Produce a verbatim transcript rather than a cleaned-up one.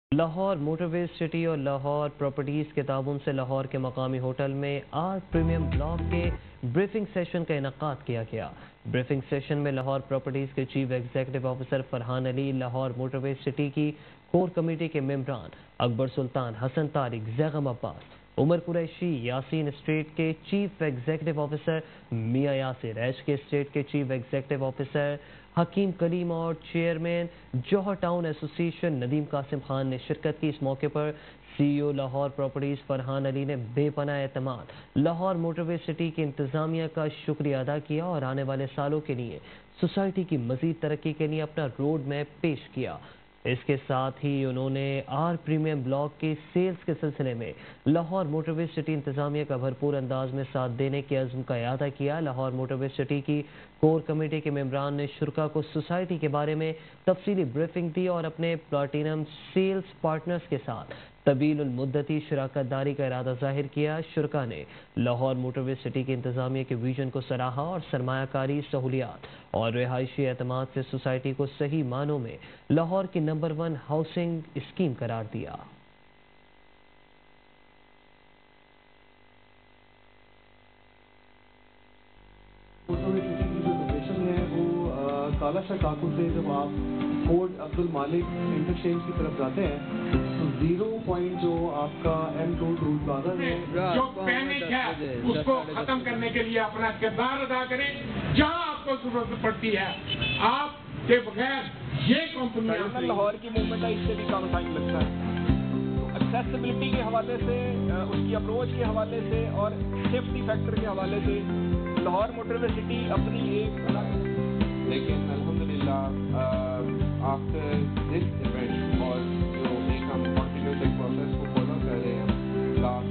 Lahore motorway city اور Lahore properties کے تعاون سے لاہور کے مقامی ہوٹل میں آج پریمیم بلاک کے بریفنگ سیشن کا انعقاد کیا گیا۔ بریفنگ سیشن میں لاہور پراپرٹیز کے chief executive officer Farhan Ali, Lahore motorway city کی کور کمیٹی کے ممبران اکبر سلطان، حسن طارق، زیغم عباس، عمر قریشی، یاسین اسٹیٹ کے chief executive officer Mian Yasir, H K estate کے chief executive officer Hakim Kaleem اور چیئرمین جوہر ٹاؤن ایسوسی ایشن ندیم قاسم خان نے شرکت کی۔ اس موقع پر C E O Lahore properties Farhan Ali نے بے پناہ اعتماد لاہور موٹروے سٹی کی انتظامیہ کا شکریہ ادا کیا اور آنے والے سالوں کے لیے سوسائٹی کی مزید ترقی کے لیے اپنا روڈ میپ پیش کیا۔ اس کے ساتھ ہی انہوں نے آر پریمیم بلاک کی سیلز کے سلسلے میں لاہور موٹروے سٹی انتظامیہ کا بھرپور انداز میں ساتھ دینے کے عزم کا اعادہ کیا۔ لاہور موٹروے سٹی کی کور کمیٹی کے ممبران نے شرکاء کو سوسائٹی کے بارے میں تفصیلی بریفنگ دی اور اپنے پلاٹینم سیلز پارٹنرز کے ساتھ طویل المدتی شراکت داری کا ارادہ ظاہر کیا۔ شرکاء نے لاہور موٹروے سٹی کی انتظامیہ کے ویژن کو سراہا اور سرمایہ کاری، سہولیات اور رہائشی اعتماد سے سوسائٹی کو صحیح معنوں میں لاہور کی نمبر ون ہاؤسنگ اسکیم قرار دیا۔ موٹروے سٹی کی جو لوکیشن ہے وہ کالا شاہ کاکو سے جب آپ فورٹ عبد المالک انٹرچینج کی طرف جاتے ہیں تو زیرو پوائنٹ جو آپ کا ایم روڈ روڈ پلازا ہے جو پینک ہے اس کو ختم کرنے کے لیے اپنا کردار ادا کریں۔ جہاں آپ کو ضرورت پڑتی ہے آپ کے بغیر یہ کمپنیاں لاہور کی موومنٹ ہے، اس سے بھی کم ٹائم لگتا ہے۔ ایکسیسیبلٹی کے حوالے سے، اس کی اپروچ کے حوالے سے اور سیفٹی فیکٹر کے حوالے سے لاہور موٹروے سٹی اپنی ایک لیکن الحمدللہ آفٹر دس ایونٹ اور جو ایک ہم کنٹینیوس ایک پروسیس کو فالو کر رہے ہیں لاسٹ